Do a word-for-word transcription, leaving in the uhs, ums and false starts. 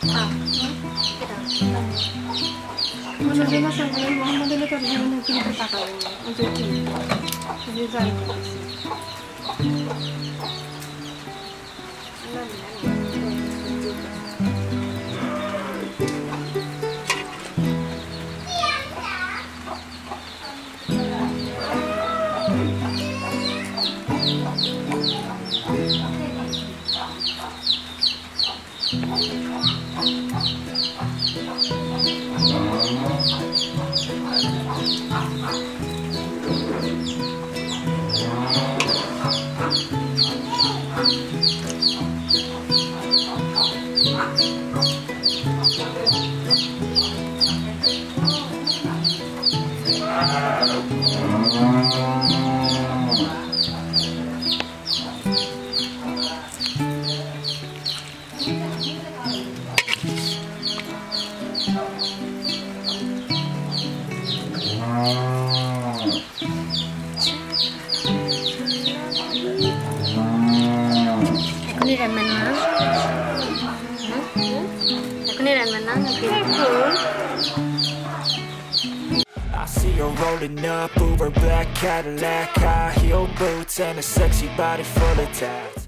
Ah, আমাদের বাসার বলে মোহাম্মদ আলী তার জীবনে কিন্তু টাকা ওই যে যে যাই করেছে এখনই রান্না না এখনই রান্না না I see her rolling up, Uber black Cadillac, high heel boots and a sexy body full of tats.